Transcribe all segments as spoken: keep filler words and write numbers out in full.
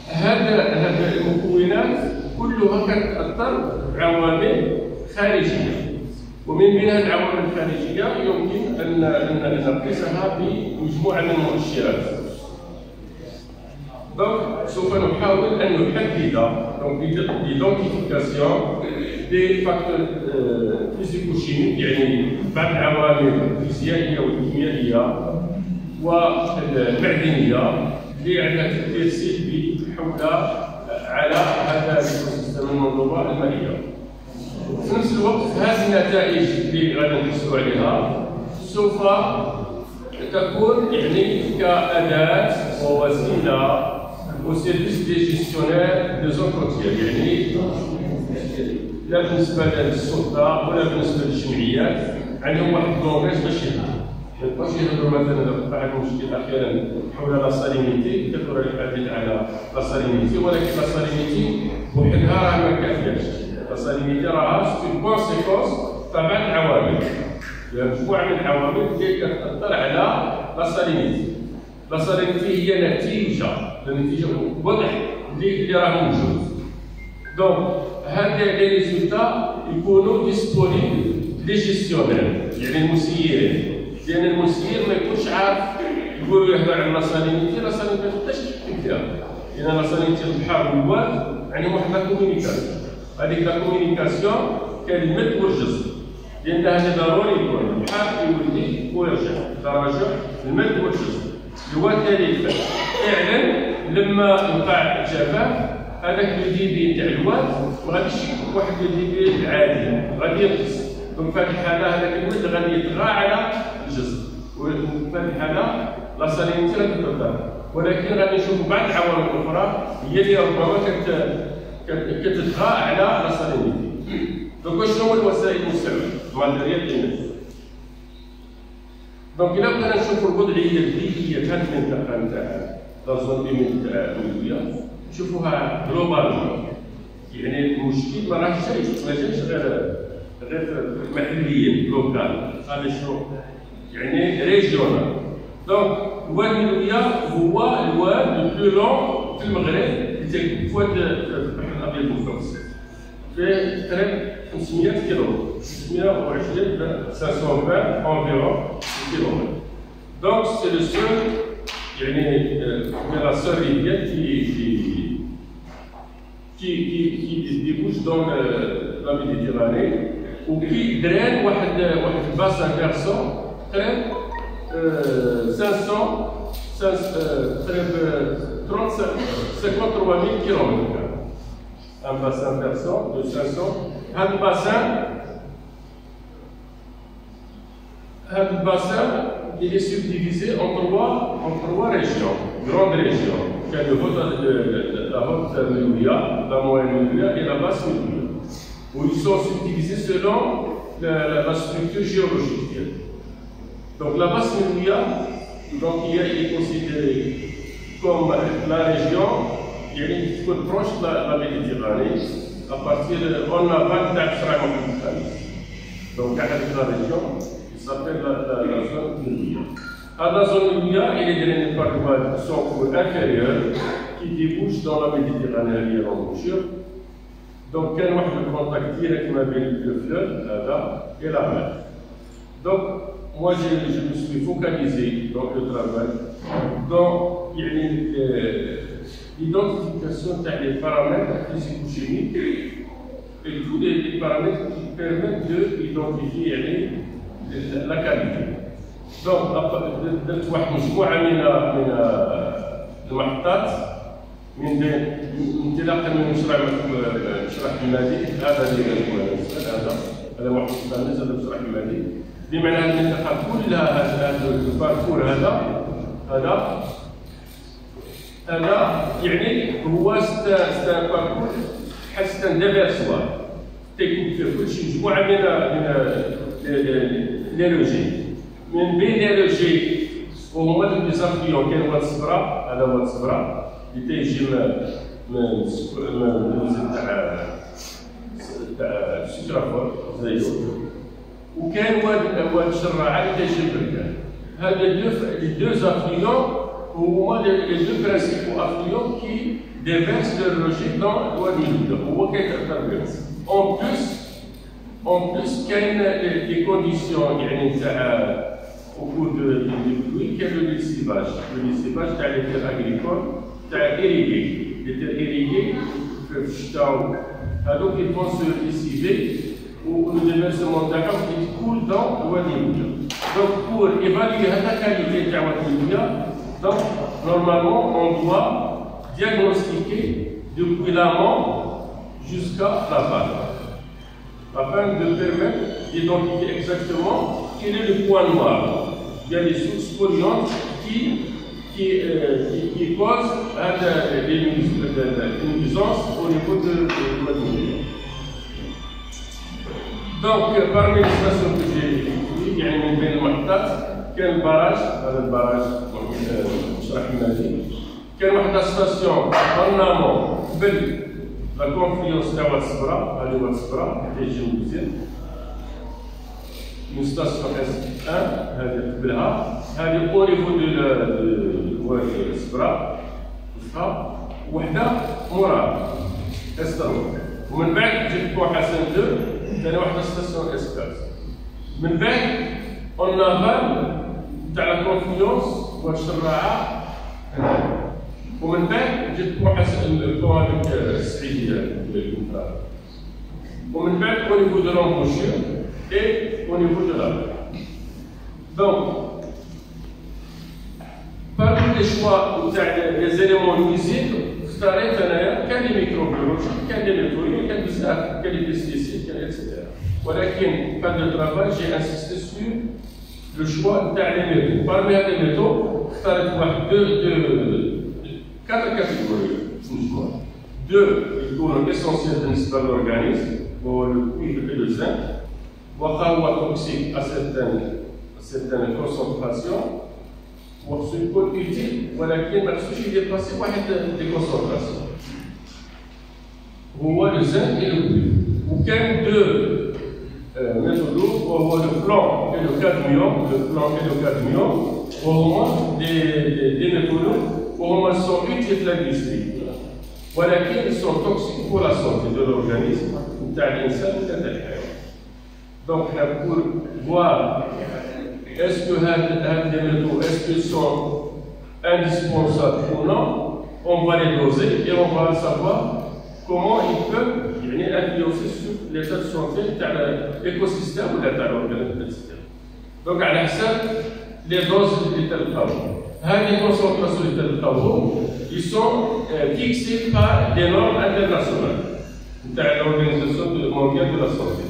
هذا هذا المكونات كلها كتأثر بعوامل خارجية، ومن بين هذه العوامل الخارجية يمكن أن أن نقيسها بمجموعة من المؤشرات. دونك سوف نحاول أن نحدد l'identification des facteurs physico-chimiques، يعني بعض العوامل الفيزيائية والكيميائية والمعدنية اللي عندها تأثير سلبي حول على هذا الايكوسيستم المنظومة المائية. في نفس الوقت هذه النتائج اللي غادي نحصلوا عليها سوف تكون يعني كأداة ووسيلة au service des gestionnaires des entretiens، يعني لا بالنسبة للسلطة ولا بالنسبة للجمعيات عندهم واحد اللونغاج باش يهضروا. ما يبقاوش يهضروا مثلا وقع المشكل أحيانا حول لا سالينيتي، كثر الحديث على لا سالينيتي، ولكن لا سالينيتي وحدها راه ما كافياش. لا سالينيتي راها سي كونسيكونس تاع بعض العوامل، مجموعة من العوامل اللي كتأثر على لا سالينيتي. لا سالينيتي هي نتيجة النتيجة واضح اللي اللي راه موجود. دونك هاد لي ريزولتا يكونوا ديسبونيبل لي جيستيونير، يعني المسيرين، لأن المسير ما يكونش عارف يقولوا يهضر على لا سالينيتي، لا سالينيتي ما تقدرش تحكم فيها، لأن لا سالينيتي البحر والواد عندهم واحد لا كومونيكاسيون، هذيك لا كومونيكاسيون كالمد والجزر، لأن هذا ضروري يكون البحر يولي ويرجع، تراجع المد والجزر. وكذلك فعلا لما وقع الجفاف هذاك الديبي تاع الواد ما غاديش يكون واحد الديبي عادي، غادي ينقص. دونك في هذه الحاله هذاك المد غادي يطغى على الجزر، وفي هذه الحاله لا سالينيتي غادي تظهر. ولكن غادي نشوفوا بعض العوامل الاخرى هي اللي ربما كتطغى على لا سالينيتي. دونك شنو هو الوسائل المستعمله؟ الماتيريال للناس. دونك إلا بغينا نشوفوا الوضعية البيئية في هذه المنطقة نتاع لا زون هيوميد تاع المدوية نشوفوها جلوبالمون، يعني المشكل ما راهش جاي ما جايش غير غير محليا لوكال، هذا شنو؟ يعني ريجيونال. دونك الواد المدوية هو الواد البلو لون في المغرب اللي تيكون في واد البحر الأبيض المتوسط، في تقريبا خمسمية كيلومتر، خمسمية وعشرين خمسمية وعشرين environ kilomètres. Donc c'est le seul, يعني la seule rivière qui qui qui qui qui débouche dans la Méditerranée ou qui draine واحد واحد الباسان versant تقريبا cinq cents تقريبا cinquante-trois mille kilomètres. Un bassin versant de cinq cents. هذا الباسان هذا الباسان il est subdivisé en trois en trois régions, grandes régions. Il y a le haut, la haute Melouia, la moyenne Melouia et la basse Melouia, où ils sont subdivisés selon la, la, la structure géologique. Donc la basse Melouia, donc il est considéré comme la région qui est proche de la, la Méditerranée, à partir de on a vingt ans. Donc à la région s'appelle la, la, la zone Melouia. À la zone Melouia, il est drainé par son cours inférieur qui débouche dans la Méditerranée et l'embouchure. Donc, il y a un contact direct avec le fleuve et la mer. Donc, moi, je, je me suis focalisé dans le travail dans l'identification des paramètres physico-chimiques et tous les, les paramètres qui permettent d'identifier la qualité. Donc, درت واحد مجموعة من من المحطات من انطلاقا من مشروع مشروع حمادي، هذا اللي هذا هذا واحد البرنامج هذا مشروع حمادي، بمعنى أن المنطقة كلها هذا الباركور هذا هذا هذا يعني هو ست باركور حسن دافيرسوار تيكون فيه كلشي مجموعة من من لي لوجي. من بين لي لوجي وهما دوك لي زافيون كاين واد الصبرا، هذا واد الصبرا اللي تيجي من المنزل تاع تاع سكرافور زايد، وكاين واد واد الشراعه اللي تيجي من بركان. هاد لي دو زافيون هما les deux principaux affluents qui déversent leur rejet dans الوادي المليح هو كيتأثر بهم. En plus en plus كاين les conditions يعني نتاع au cours de pluie كاين le lessivage le lessivage تاع les terres agricoles تاع irrigués les terres irriguées في الشتاء هذوك ils vont se lessiver ou le déversement تاعهم يكون dans الوادي المليح. Donc pour évaluer la qualité de la donc normalement on doit diagnostiquer depuis l'amont jusqu'à la base afin de permettre d'identifier exactement quel est le point noir. Il y a des sources polluantes qui, qui, euh, qui, qui causent des nuisances au niveau de l'atmosphère. Donc parmi les stations que j'ai effectuées, يعني من بين المحطات كان البراج هذا البراج شرح لنا فيه كان واحد ستاسيون برنامون قبل لا كونفليونس تاع واد الصبرا هذه واد الصبرا تيجي مزيان من ستاسيون اس واحد هذه قبلها هذه او نيفو دو واد الصبرا وسطها وحده موراها اس ثلاثة ومن بعد جبت بوحه حسن اثنين ثاني واحده ستاسيون اس ثلاثة من بعد اون افال تاع لا كونفليونس واد الشراعه ومن بعد جبت بوحه البلان هذاك السعيديه الكونترا ومن بعد او نيفو دو لومبوشور اي او نيفو دو لا دونك parmi les choix تاع les éléments nuisibles اختاريت انايا كان لي ميكروبيولوجي كان لي نيتوري كان بزاف كان لي بيستيسيد كان اكسيتيرا ولكن بعد الترافاي جي انسيستي سور لو شوا تاع لي ميتو parmi هاد لي ميتو اختاريت واحد دو دو quatre catégories مجموعة deux يكونوا essentiels بالنسبة للأورغانيزم هو الكويفر et le zinc واخا هو توكسيك à certaines certaines concentrations وخصو يكون utile ولكن ما خصوش يديباسي واحد دي كونسونطراسيون هو لو زنك et le cuivre وكان دو ميثودو وهو لو بلون et le cadmium le blanc et le cadmium وهما دي دي ميثودو وهما sont utiles في l'industrie ولكن ils sont toxiques pour la santé de l'organisme نتاع الإنسان ونتاع الحيوان. Donc pour voir est-ce que ces métaux est-ce qu'ils sont indispensables ou non, on va les doser et on va savoir comment ils peuvent influencer sur l'état de santé de l'écosystème ou de l'organisme, et cetera. Donc à حسب les doses اللي تلقاهم. هذه الكونسنتراسيون اللي تلقاهم ils sont euh, fixés par des normes internationales de l'Organisation mondiale de la santé.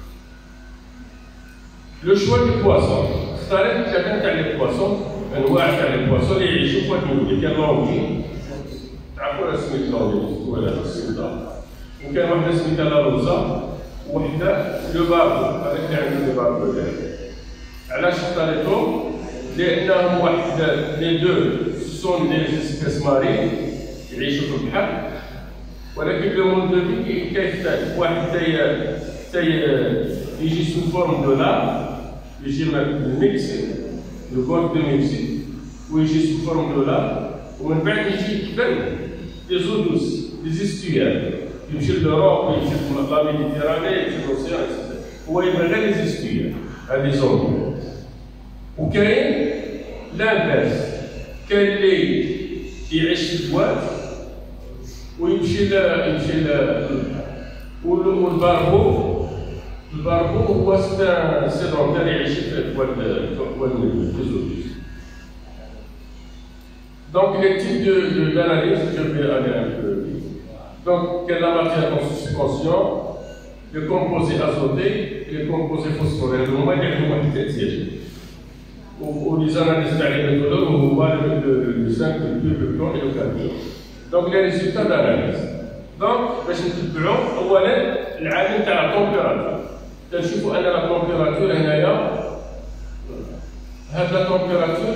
Le choix du poisson. اختاريت ثلاثة تاع لي بواسون انواع تاع لي بواسون اللي يعيشوا في واد المليح كان لونجي تعرفوا سميت لونجي ولا السوداء وكان واحده سميتها لا روزا وحده لو باربو هذاك اللي عنده لو باربو علاش اختاريتهم؟ لانهم واحد لي دو سون دي اسبيس مارين يعيشوا في البحر ولكن لو مون دو في كيختلف واحد تاي تاي يجي سو فورم دو لا يجي من المكسيك لو غولف دو مكسيك ويجي سو فورم دو لا ومن بعد يجي يكبر لي زو دوس لي زيستوير يمشي لوروب يمشي لا ميديتيراني يمشي لوسيان هو يبغي غير لي زيستوير هادي زون وكاين لانفيرس كاين اللي يعيش في البواد ويمشي ل يمشي ل والباربو الباربو هو سيدونتير يعيش في واد واد الفيزيولوجي. Donc les types de d'analyse je vais aller un peu vite. Donc quelle la matière en suspension, les composés azotés et les composés phosphorés. Donc moi il y a une quantité ou les analyses تاع les méthodologues هو le zinc, le cuivre, le plomb et le cadmium. Donc les résultats d'analyse. Donc باش نتبعوا اولا العامل تاع التمبيراتور. تنشوفوا ان لا تمبيراتور هنايا هاد لا تمبيراتور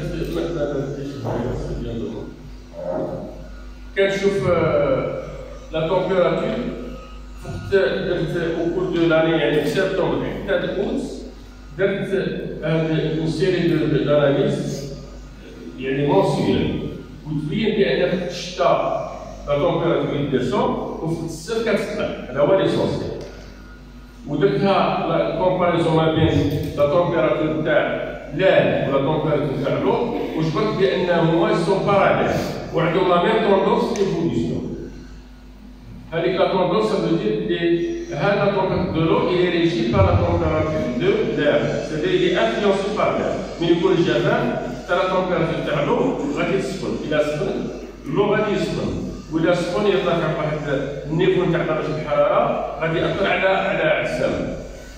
كنشوف لا تمبيراتور درت او كور دو لاني يعني سبتمبر حتى اوت درت هاد اون سيري دو داناليز يعني منسيال وتبين بان في الشتاء لا تومبيراتور ديسون وفي الصيف كتطلع. هذا هو ليسونسيال. ودرتها لا كومباريزون ما بين لا تومبيراتور تاع لاد ولا تومبيراتور تاع لو وجبرت بانهما سون باراليل وعندهم لا ميم توندونس ايفوليسيون. هذيك لا توندونس ça veut dire que هذا تومبيراتور دو لو il est régi par la température de l'air. C'est-à-dire il est influencé par l'air. من يكون الجفاف ترى التومبيراتور تاع لو غادي تسخن. إلا سخن لو غادي يسخن. وإذا سخن يرتفع بواحد النيفو تاع درجة الحرارة غادي يأثر على على السماء.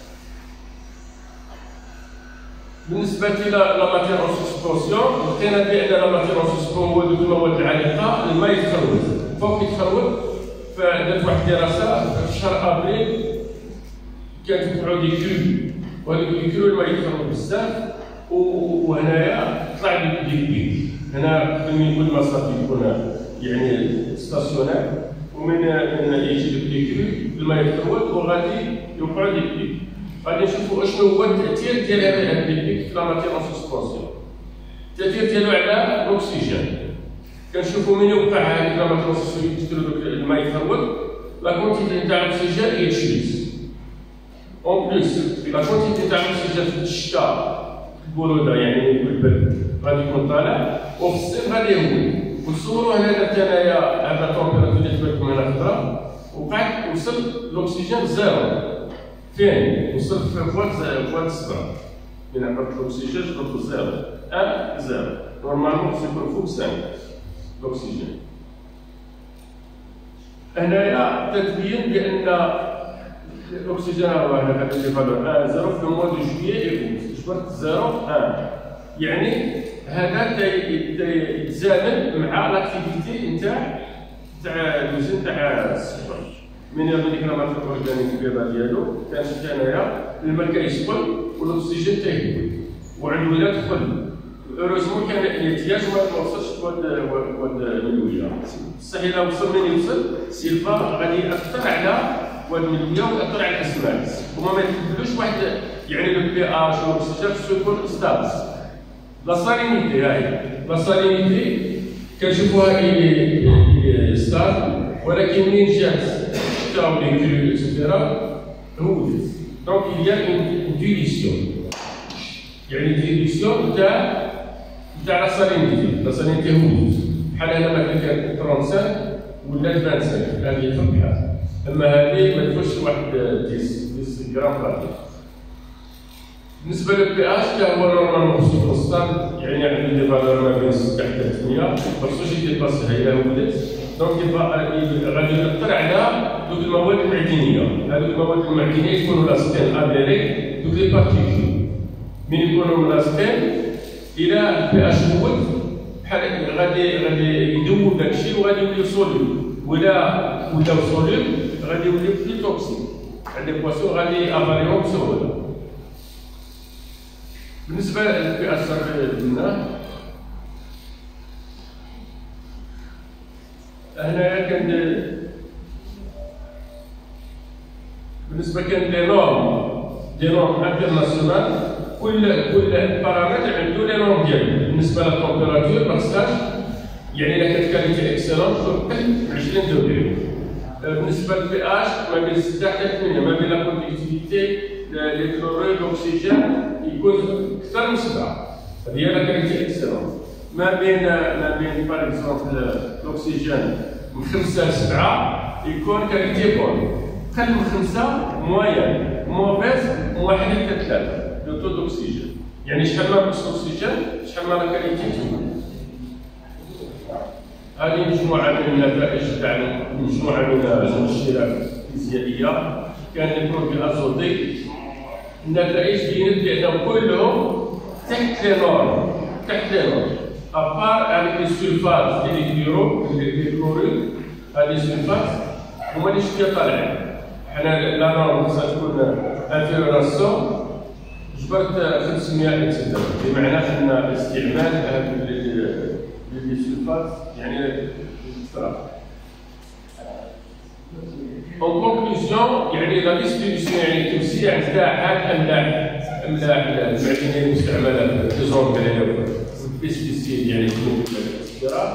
بالنسبة إلى لا ماتير أون سسبونسيون لقينا بأن لا ماتير أون سسبون هو دوك المواد العالقة الماء يتخلط. فوق يتخلط فدارت واحد الدراسة في شهر أبريل كانت توقعوا دي كرو وهذوك دي كرو الماء يتخلط بزاف وهنايا طلع دي بيك. هنا من كل مصرف يكون يعني ستاسيونير ومن من يجي دي كرو الماء يتخلط وغادي يوقعوا دي بيك. غادي نشوفوا اشنو هو التأثير ديال هذا البيك في لا ماتير اون سسبونسيون. التأثير ديالو على الأكسجين. كنشوفوا من يوقع هذيك لا ماتير اون سسبونسيون تديروا الماء يتخلط لا كونتيتي تاع الأكسجين هي تشويس. اون بليس لا كونتيتي تاع الأكسجين في الشتاء البرودة يعني البرد غادي يكون طالع وفي الصيف غادي يهون. وتصوروا هنا درت انايا هذا التومبيراتور اللي تبان لكم هنا خضرا وقعت وصل الأكسجين زيرو. فين؟ وصل في فوات فوات سبعة. من عبارة الأكسجين جبرتو زيرو. أن زيرو. نورمالمون خصو يكون فوق خمسة الأكسجين. هنايا تتبين بأن الأكسجين راه هنا هذا لي فالور أن زيرو في الموا دو جويي إيكوت. جبرت زيرو أن. يعني هذا يتزامن مع لاكتيفيتي نتاع تاع الوزن تاع السكر. من ياخذ ديك لا ماتير اورغانيك البيضاء ديالو كنشوف انايا الماء كيسخن والاكسجين تيهبط وعند ولا تدخل. اوروزمون كان الاحتياج ما توصلش بواد بواد الملويه. بصح الا وصل من يوصل سيلفا غادي ياثر على بواد الملويه وياثر على الاسماك. هما ما يتبدلوش واحد يعني لو بي اش والاكسجين خصو يكون ستابل. لا سالينيتي هاي لا سالينيتي كنشوفوها اي ستابل ولكن منين جات ou les crues, et cetera. Donc il y a une, une dilution. Il y a une dilution de la salinité. La salinité هودت. بحال هنا مثلا كانت خمسة ولا خمسة وعشرين هذه فرق بحال. أما هذه ما تفوتش واحد عشرة غرام بارتي. بالنسبة للبي اش فهو نورمالمون خصو يكون ستابل يعني عنده دي فالور ما بين ستة حتى ثمانية ما خصوش يديباسيها إلا هودت. دونك غادي يأثر على دوك المواد المعدنيه. هذوك المواد المعدنيه يكونوا لاصقين اديري دوك لي بارتيكول. من يكونوا لاصقين الى البي اش هود بحال غادي غادي يذوب داكشي وغادي يولي سوليب. ولا ولاو سوليب غادي يولي بلي توكسيك. عند لي بواسون غادي افاليهم بسهوله. بالنسبه للبي اش قلناه هنايا كان بالنسبه كان دي نورم دي نورم انترناسيونال. كل كل بارامتر عنده لي نورم ديالو. بالنسبه للتمبيراتور ما خصهاش يعني الا كانت كاليتي اكسلون تقل عشرين دوغري. بالنسبه للبي اش ما بين ستة حتى ثمانية. ما بين لا كوندكتيفيتي لي كلوريد الاكسجين يكون اكثر من سبعة. هذه هي لا كاليتي اكسلون. ما بين ما بين باغ اكزومبل الاكسجين من خمسة لسبعة يكون كاليتي بون. قل من خمسة موين موفيز من واحد حتى ثلاثة لو تو دوكسيجين. يعني شحال ما نقص الاكسجين شحال ما لا كاليتي تكون. هذه مجموعة من النتائج تاع مجموعة من المؤشرات الفيزيائية. كان لي برودوي ازوتي النتائج بينت بأنهم كلهم تحت لي نورم تحت لي نورم. أبار avec les sulfates et les chlorures, les chlorures, هذه السلفات هما اللي شتي طالعين. حنا لا نورم خصها تكون انفيروراسيون جبرت خمسمية اكسيتيرا. بمعنى أن استعمال هذه لي سلفات يعني صراحة. En conclusion يعني لا ديستريبيسيون يعني التوزيع نتاع هاد الأملاح الأملاح المعدنية المستعملة في الزون تاعنا pesticides, يعني et cetera,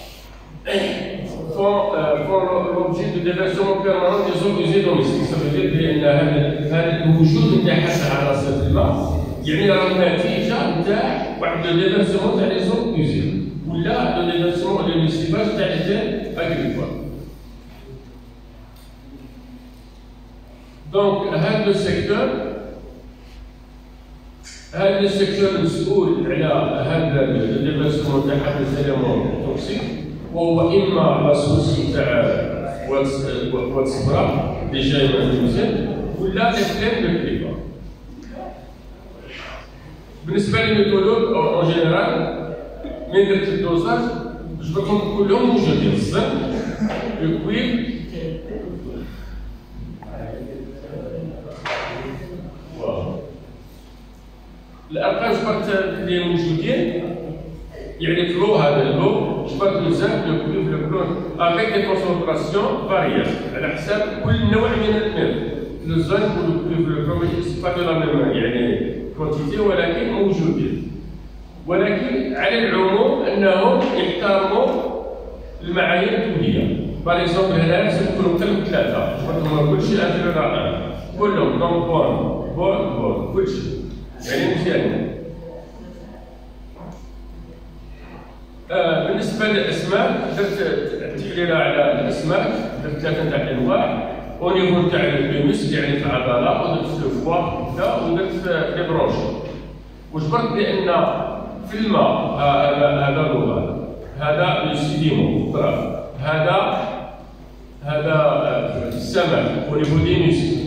font, euh, font l'objet de déversement permanent des eaux usées domestiques. Ça veut dire بأن هذا الوجود نتاع حتى عناصر الماء يعني راه النتيجة نتاع واحد لو ديفرسمون تاع لي زون usées ولا لو ديفرسمون ولا ليسيفاج تاع لي تير اغريكول. دونك هذا لو سيكتور هذا السيكتور المسؤول على هذا الديفرسمون تاع هاد الاليمون توكسيك وهو اما لا سوسي تاع والصبرا اللي جاي من المزيان ولا لي دو كليفا. بالنسبه للميثودولوج اون جينيرال من درت الدوزاج جبتهم كلهم موجودين الزنك الكويل الارقام جبرت اللي موجودين يعني في لو هذا اللو جبرت لو زنك لو كويل لو بلون افيك دي كونسونطراسيون فاريال على حساب كل نوع من الماء. لو زنك ولو كويل لو بلون سي با دو لا ميم يعني كونتيتي ولكن موجودين. ولكن على العموم انهم يحترموا المعايير الدوليه. باغ اكزومبل هنا سيكونوا كلهم ثلاثه جبرتهم كلشي انترنال كلهم دونك بون بون بون كلشي يعني مزيان. آه بالنسبه للاسماك درت تحليل على الاسماك درت ثلاثه تاع الانواع او نيفو تاع الميوس يعني في العضله ودرت لو فوا هكذا ودرت لي برونش وجبرت بان في الماء هذا هذا الوضع هذا لو سيديمون هذا هذا السمك او نيفو دي ميوس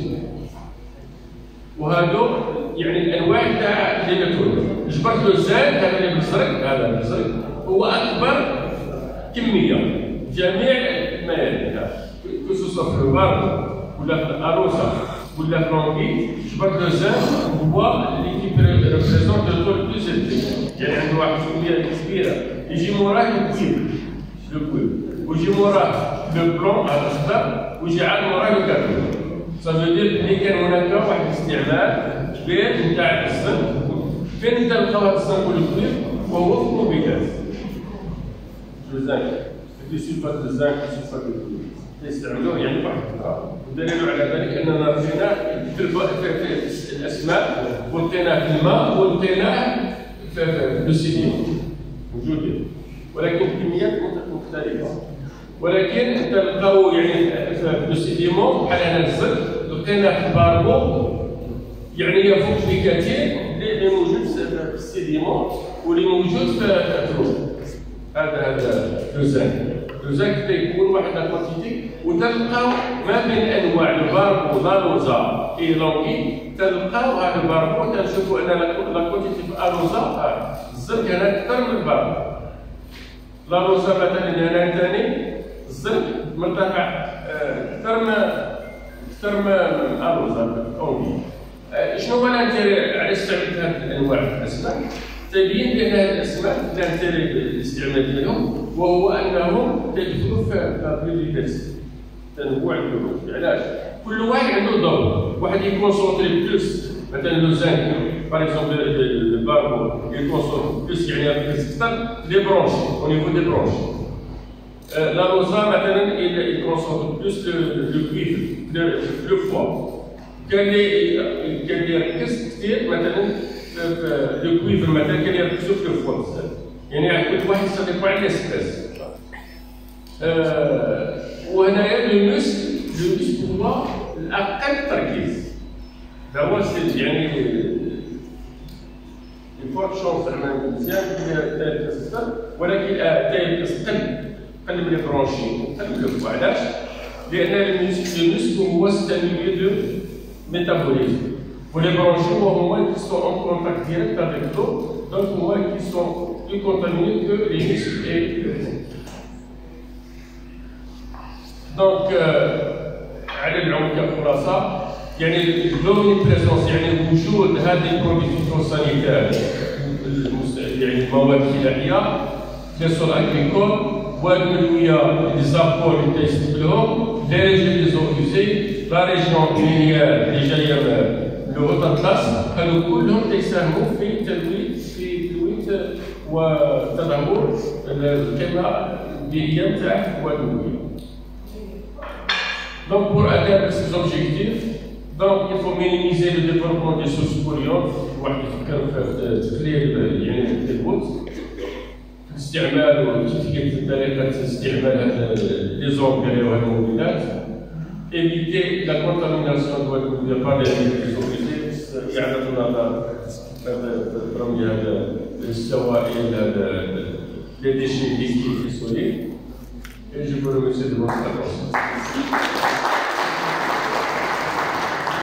وهذو يعني الانواع تاع لي ميثود. جبرت له الزاد هذا اللي بالزرق هذا بالزرق هو اكبر كميه جميع المياه كوسوسا في البر ولا في الاروسا ولا في لونغي. جبرت له الزاد هو اللي كيبريزونت لو طول بلوس الفي يعني عنده واحد الكميه كبيره يجي موراه الكويل لو كويل ويجي موراه لو بلون الاخضر ويجي عاد موراه لو كارتون. صافي دير اللي كان هناك واحد الاستعمال كبير نتاع الزنك فين تلقاو هذا الزنك والكويل وهو في الموبيلات. الزنك في سلفات الزنك سلفات الكويل يستعملوه يعني واحد الفتره والدليل على ذلك اننا لقيناه في, في الاسماك ولقيناه في الماء ولقيناه في السيديمون موجودين ولكن كميات مختلفه. ولكن تلقاو يعني في السيديمون بحال هنا الزنك لقيناه في الباربو يعني يفوق بكثير اللي موجود في السيديمون واللي موجود في الترو. هذا هذا لو زنك لو زنك تيكون واحد الكونتيتي وتلقاو ما بين انواع الباربو لالوزا اي لونغي تلقاو هذا الباربو تنشوفوا ان لا كونتيتي في الوزا الزنك هنا اكثر من الباربو. لالوزا مثلا هنا ثاني الزنك مرتفع اكثر من اكثر من الوزا لونغي. شنو هو الانتيري على استعمال هذه الانواع من الاسماك؟ تبين بان هذه الاسماك الانتيري الاستعمال ديالهم وهو انهم تدخلوا في البيوديفيرسيتي تنوع البيولوجي. علاش؟ كل واحد عنده دور، واحد يكونسونطري بلوس مثلا لو زانك باغ اكزومبل الباربو يكونسونطري بلوس يعني اكثر لي برونش او نيفو دي برونش. لا روزا مثلا يكونسونطري بلوس لو كويفر لو فوا. كان اللي كان اللي يركز كثير مثلا في لو كويفر مثلا كان يركزوا في الفوا بزاف يعني كل واحد يصدق على الاسباس. آه وهنايا لو موسك لو موسك هو الاقل تركيز. هذا هو يعني الفورت شونس زعما مزيان تايل ولكن تايل قل قل من البرونشي وقل من الفوا. علاش؟ لان الموسك لو موسك هو ستاميلي دو métabolisme. Pour les bronchons, au moins qui sont en contact direct avec l'eau, donc au moins qui sont plus contaminés que les muscles et le sang. Donc, على العمق الخلاصة يعني l'omniprésence يعني وجود هذه البرودوي فيتوسانيتير يعني المواد الغذائية في السول أغريكول والملوية لي زابور اللي تيستقبلهم لي ريجيون لي زون يوزي لا ريجيون مينيير اللي جايه من لو هوت اطلس هادو كلهم تيساهموا في تلويث في تلويث وتدهور القيمه البيئيه نتاع المواد النوويه. Donc pour atteindre ces objectifs, donc il faut minimiser le développement des sources polluantes. واحد يفكر في تقليل يعني الكبوت في الاستعمال وكيفيه طريقه استعمال هاد لي زومبير وهاد المبيدات. éviter la contamination de l'eau usée par les eaux usées. إعادة النظر في رمي هذا السوائل les déchets liquides et solides. Et je vous remercie de votre attention.